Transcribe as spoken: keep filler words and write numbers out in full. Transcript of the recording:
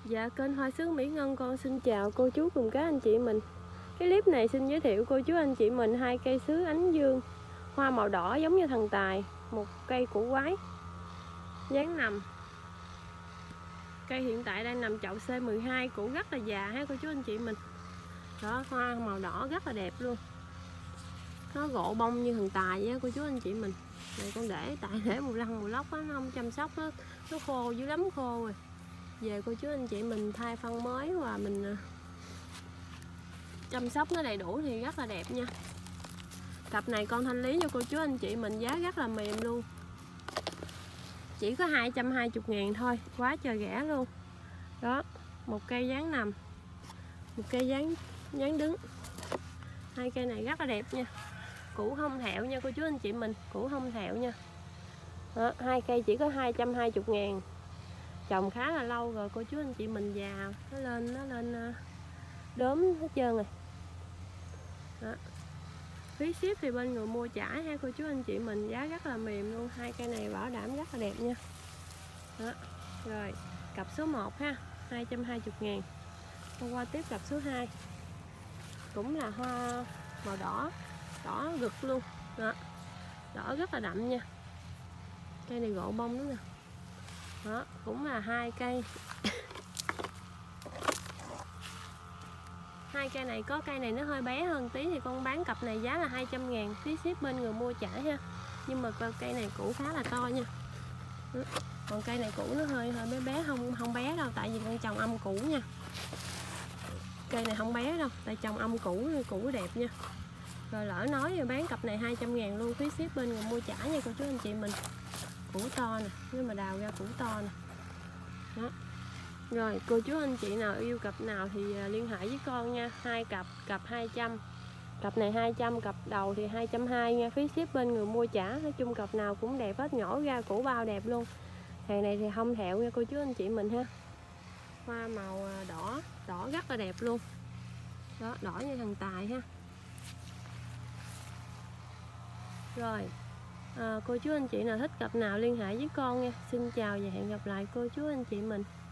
Dạ, kênh Hoa Sứ Mỹ Ngân con xin chào cô chú cùng các anh chị mình. Cái clip này xin giới thiệu cô chú anh chị mình hai cây sứ ánh dương hoa màu đỏ giống như thần tài, một cây củ quái dáng nằm. Cây hiện tại đang nằm chậu C mười hai, củ rất là già ha cô chú anh chị mình. Đó, hoa màu đỏ rất là đẹp luôn. Nó gỗ bông như thần tài vậy cô chú anh chị mình. Này con để tại để mùa lăng mùa lóc á, nó không chăm sóc nó nó khô dữ lắm, khô rồi. Về cô chú anh chị mình thay phân mới và mình chăm sóc nó đầy đủ thì rất là đẹp nha. Cặp này con thanh lý cho cô chú anh chị mình giá rất là mềm luôn, chỉ có hai trăm hai mươi ngàn thôi, quá trời rẻ luôn. Đó, một cây dáng nằm, một cây dáng dáng đứng. Hai cây này rất là đẹp nha, củ không thẹo nha cô chú anh chị mình, củ không thẹo nha. Đó, hai cây chỉ có hai trăm hai mươi ngàn, trồng khá là lâu rồi cô chú anh chị mình, già nó lên nó lên đốm hết trơn rồi. Đó. Phí ship thì bên người mua trả ha cô chú anh chị mình, giá rất là mềm luôn. Hai cây này bảo đảm rất là đẹp nha. Đó. Rồi cặp số một ha, hai trăm hai mươi ngàn. Hôm qua tiếp cặp số hai, cũng là hoa màu đỏ, đỏ rực luôn. Đó. Đỏ rất là đậm nha. Cây này gỗ bông nữa nè. Đó, cũng là hai cây. Hai cây này có cây này nó hơi bé hơn tí thì con bán cặp này giá là hai trăm ngàn, phí ship bên người mua trả ha. Nhưng mà cây này củ khá là to nha. Còn cây này củ nó hơi hơi bé bé, không không bé đâu, tại vì con trồng âm củ nha. Cây này không bé đâu, tại trồng âm củ, củ đẹp nha. Rồi lỡ nói rồi bán cặp này hai trăm ngàn luôn, phí ship bên người mua trả nha cô chú anh chị mình. Củ to nè, nếu mà đào ra củ to nè. Đó. Rồi cô chú anh chị nào yêu cặp nào thì liên hệ với con nha. Hai cặp, cặp hai trăm, cặp này hai trăm, cặp đầu thì hai trăm hai mươi nha, phí ship bên người mua trả. Nói chung cặp nào cũng đẹp hết, nhổ ra củ bao đẹp luôn. Hàng này thì không thẹo nha cô chú anh chị mình ha. Hoa màu đỏ, đỏ rất là đẹp luôn. Đó, đỏ như thần tài ha. Rồi à, cô chú anh chị nào thích cặp nào liên hệ với con nha. Xin chào và hẹn gặp lại cô chú anh chị mình.